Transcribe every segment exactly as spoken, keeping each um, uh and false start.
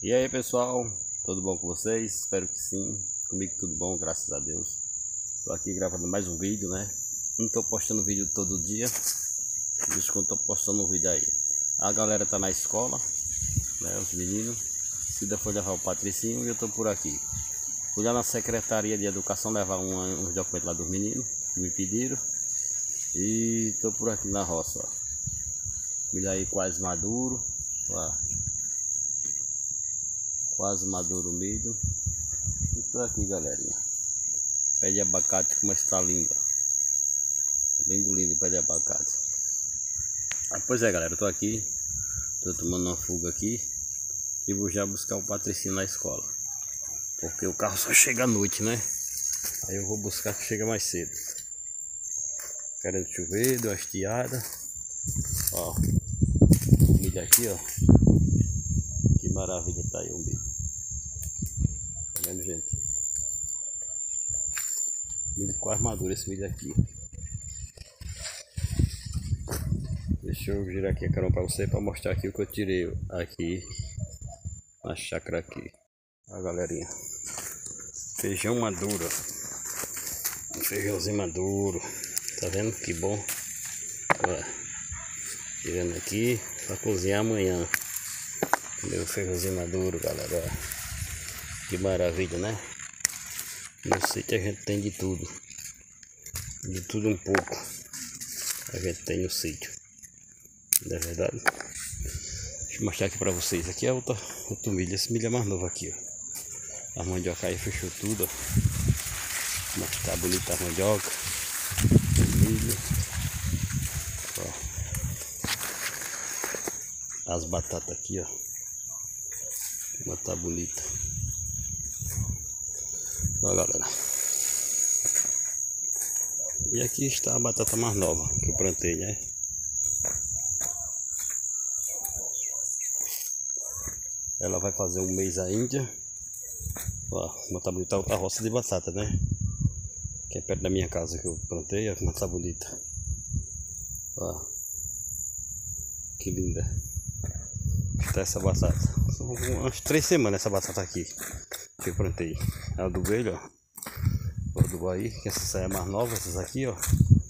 E aí pessoal, tudo bom com vocês? Espero que sim, comigo tudo bom, graças a Deus. Tô aqui gravando mais um vídeo, né? Não tô postando vídeo todo dia, por isso que eu tô postando um vídeo aí. A galera tá na escola, né? Os meninos. Cida foi levar o Patricinho e eu tô por aqui. Fui lá na Secretaria de Educação levar uma, uns documentos lá dos meninos que me pediram. E tô por aqui na roça, ó. Milho aí quase maduro, ó. Quase maduro o milho. E tô aqui, galerinha. Pé de abacate, como está lindo. Lindo, lindo pé de abacate. Ah, pois é, galera, eu tô aqui. Tô tomando uma fuga aqui. E vou já buscar o Patricinho na escola. Porque o carro só chega à noite, né? Aí eu vou buscar que chega mais cedo. Querendo chover, deu uma estiada. Ó. O milho aqui, ó. Que maravilha tá aí o milho. Tá vendo, gente? Milho quase maduro esse milho aqui. Deixa eu girar aqui a câmera para você para mostrar aqui o que eu tirei aqui na chácara aqui. Ó, galerinha. Feijão maduro. Um feijãozinho maduro. Tá vendo que bom? Ó. Tirando aqui para cozinhar amanhã. Meu feijãozinho maduro, galera. Ó. Que maravilha, né? No sítio a gente tem de tudo. De tudo um pouco. A gente tem no sítio. Não é verdade? Deixa eu mostrar aqui pra vocês. Aqui é outra, outro milho. Esse milho é mais novo aqui, ó. A mandioca aí fechou tudo, ó. Mas tá bonita a mandioca. O milho. Ó. As batatas aqui, ó. Como tá bonita. Ó, galera. E aqui está a batata mais nova que eu plantei, né? Ela vai fazer um mês ainda. Ó, como tá bonita outra roça de batata, né? Que é perto da minha casa que eu plantei, ó, como tá bonita. Ó. Que linda. Está essa batata. São umas três semanas essa batata aqui que eu plantei. A do velho, ó. A do Bahia, que essa é mais nova, essas aqui, ó.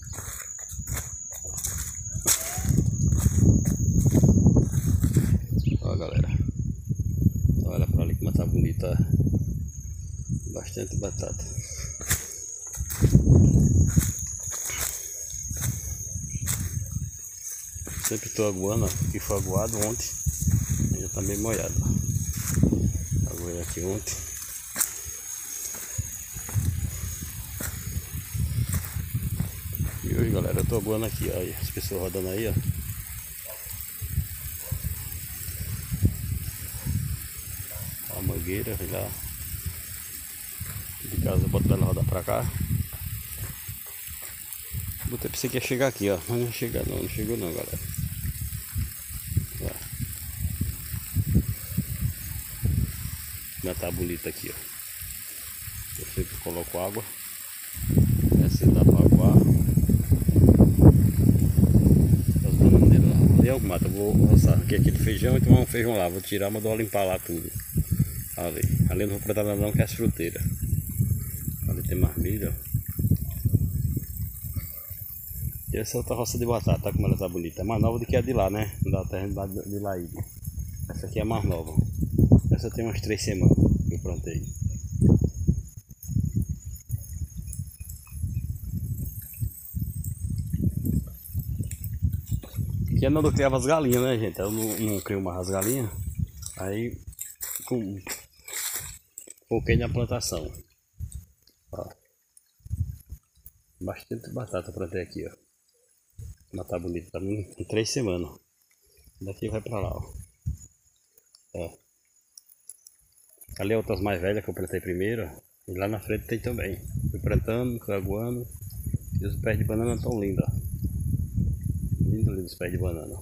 Ó, galera. Olha pra ali como tá bonita. Bastante batata. Sempre tô aguando, ó. Que foi aguado ontem. Já tá meio molhado. Aguei aqui ontem. E hoje, galera, eu tô aguando aqui, ó. As pessoas rodando aí, ó. A mangueira, vai lá. De casa eu boto ela rodar pra cá. Botei pra você que ia chegar aqui, ó. Mas não chega não, não chegou não, galera. Ó. Mas tá bonita aqui, ó. Eu sempre coloco água. Essa dá pra aguar. As bananeiras lá. Ali é o mato, eu vou roçar aqui aquele feijão e tomar um feijão lá. Vou tirar, mas vou limpar lá tudo. Ali. Ali não vou plantar nada não, que é as fruteiras. Ali tem mais milho, ó. E essa é outra roça de batata, tá como ela tá bonita. É mais nova do que a de lá, né? Da terra de lá. Essa aqui é mais nova. Essa tem umas três semanas que eu plantei. Aqui é onde eu criava as galinhas, né, gente? Eu não, não crio mais as galinhas. Aí com, foquei na plantação. Ó. Bastante batata eu plantei aqui, ó. Mas tá bonito, tá em três semanas. Daqui vai pra lá, ó. Ó. Ali é outras mais velhas que eu plantei primeiro, ó. E lá na frente tem também. Fui plantando, fui aguando. E os pés de banana tão lindos, ó. Lindo, lindo os pés de banana.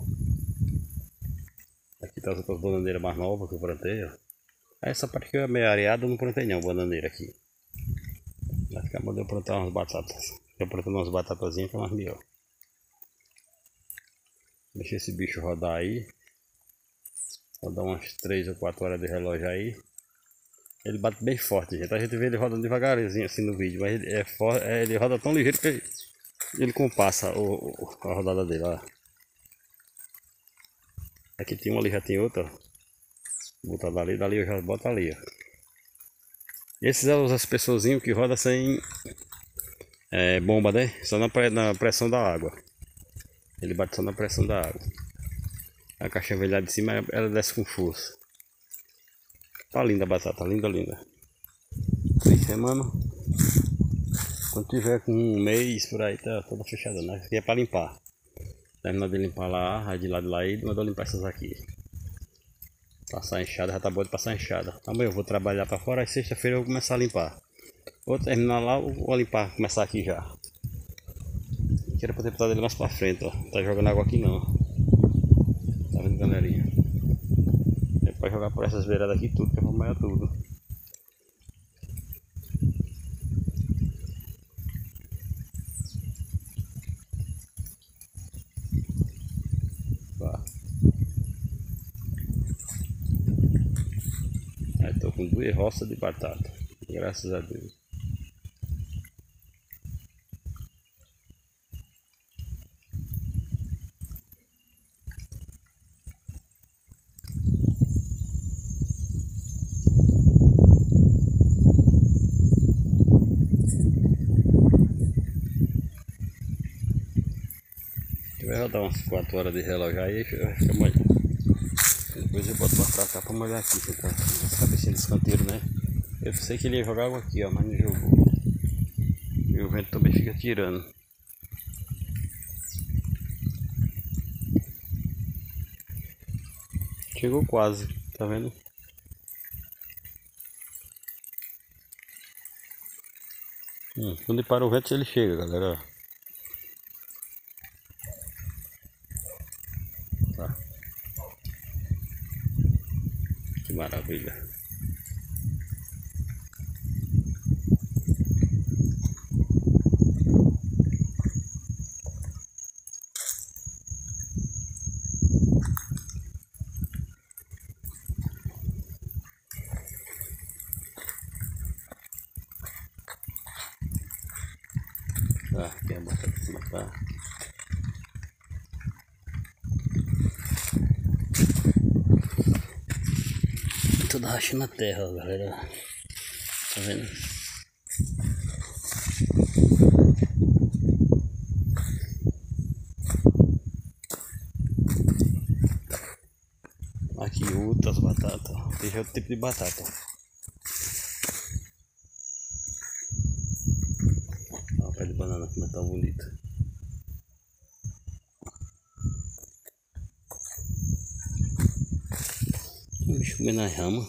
Aqui tá as outras bananeiras mais novas que eu plantei, ó. Essa parte que é meio areada eu não plantei não, bananeira aqui. Vai ficar mandando plantar umas batatas. Eu plantando umas batatazinhas que é mais melhor. Deixa esse bicho rodar aí. Vou dar umas três ou quatro horas de relógio aí. Ele bate bem forte, gente. A gente vê ele rodando devagarzinho assim no vídeo, mas ele, é for... ele roda tão ligeiro que ele, ele compassa o, o, a rodada dele, ó. Aqui tem uma ali, já tem outra. Vou botar dali, dali eu já boto ali, ó. Esses são as pessoas que rodam sem é, bomba, né? Só na, na pressão da água. Ele bate só na pressão da água. A caixa velha de cima, ela desce com força. Tá linda a batata, linda, linda. Três semanas. Quando tiver com um mês por aí, tá toda fechada, né? Aqui é pra limpar. Terminar de limpar lá, aí de lá de lá e mandou limpar essas aqui. Passar a enxada, já tá bom de passar a enxada. Amanhã eu vou trabalhar pra fora, aí sexta-feira eu vou começar a limpar. Vou terminar lá, vou limpar, começar aqui já. Quero poder botar ele mais pra frente, ó. Não tá jogando água aqui não. Tá vendo, galerinha? É pra jogar por essas beiradas aqui tudo, que é pra molhar tudo. Tá. Aí tô com duas roças de batata. Graças a Deus. Vai rodar umas quatro horas de relógio aí, vai ficar molhado. Depois eu boto pra cá pra molhar aqui, tá? Essa cabecinha desse canteiro, né? Eu sei que ele ia jogar água aqui, ó, mas não jogou. E o vento também fica tirando. Chegou quase, tá vendo? Hum, quando ele para o vento ele chega, galera. Tá. Que maravilha. Tá, aqui é a batata de cima, tá? Tudo rachando na terra, ó, galera. Tá vendo? Aqui outras batatas. Tem outro tipo de batata. Olha o pé de banana como é tão bonito. Tem um bicho comendo nas ramas.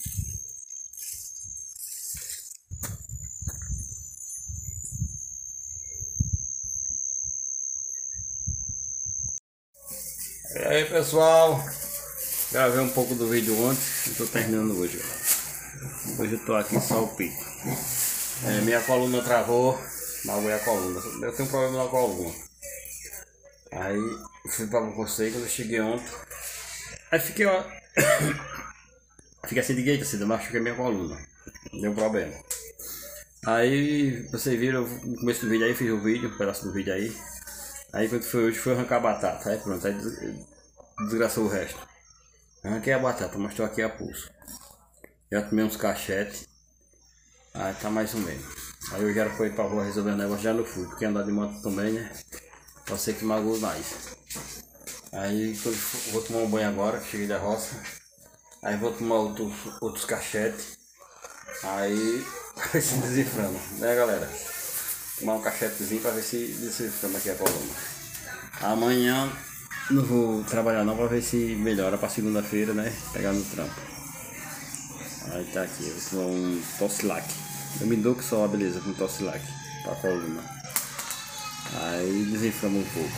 E aí, pessoal, gravei um pouco do vídeo ontem e tô terminando hoje. Hoje eu tô aqui só o pico. É, minha coluna travou, magoei a coluna. Eu tenho um problema na coluna. Aí fui pra você quando eu cheguei ontem. Aí fiquei ó. Fiquei assim de gate, assim, eu machuquei minha coluna. Deu problema. Aí vocês viram no começo do vídeo aí, fiz o vídeo, um pedaço do vídeo aí. Aí quando foi hoje foi arrancar a batata, aí pronto, aí desgraçou o resto. Arranquei a batata, mostrou aqui a pulso. Já tomei uns cachetes. Aí tá mais ou menos. Aí eu já fui pra rua resolver o negócio, já não fui, porque andar de moto também, né? Pode ser que magoou mais. Aí quando vou tomar um banho agora, que cheguei da roça. Aí vou tomar outros, outros cachetes. Aí pra ver se desinflama, né, galera? Tomar um cachetezinho pra ver se desinflama aqui a coluna. Amanhã não vou trabalhar não, pra ver se melhora pra segunda-feira, né? Pegar no trampo. Aí tá aqui, eu vou tomar um Tocilac. Eu me dou que só, beleza, com Tocilac pra coluna. Aí desinflama um pouco.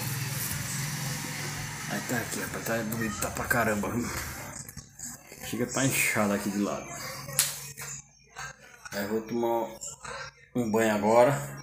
Aí tá aqui, rapaz, tá bonito, tá pra caramba. Chega a tá inchado aqui de lado. Aí vou tomar um banho agora.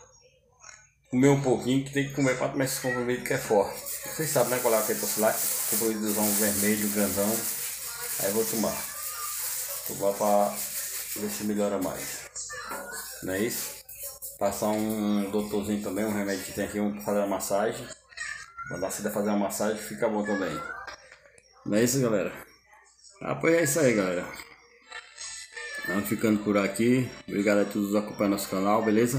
Comer um pouquinho, que tem que comer pra tomar esse comprimido que é forte. Vocês sabem, né, qual é aquele Tocilac? compromissão vermelho, grandão. Aí eu vou tomar. Tomar pra ver se melhora mais. Não é isso? Passar um doutorzinho também, um remédio que tem aqui, um pra fazer uma massagem. Mandar a Cida fazer uma massagem, fica bom também. Não é isso, galera? Ah, pois é isso aí, galera. Vamos ficando por aqui. Obrigado a todos que acompanham nosso canal, beleza?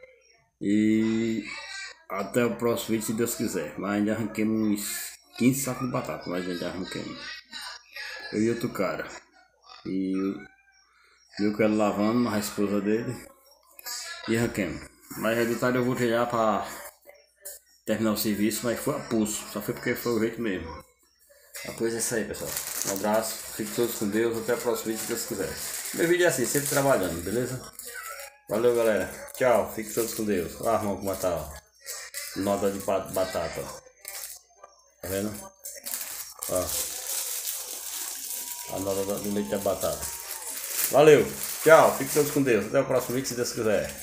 E até o próximo vídeo, se Deus quiser. Mas ainda arranquemos uns quinze sacos de batata, mas ainda arranquemos. Eu e outro cara. E eu quero lavando, a esposa dele. E arranquemos. Mas de tarde eu vou já para terminar o serviço, mas foi a pulso. Só foi porque foi o jeito mesmo. A coisa é isso aí, pessoal. Um abraço, fiquem todos com Deus. Até o próximo vídeo, se Deus quiser. Meu vídeo é assim, sempre trabalhando, beleza? Valeu, galera. Tchau, fiquem todos com Deus. Olha a mão como tá, ó. Nota de batata, ó. Tá vendo? Ó. A nota do leite da batata. Valeu, tchau, fiquem todos com Deus. Até o próximo vídeo, se Deus quiser.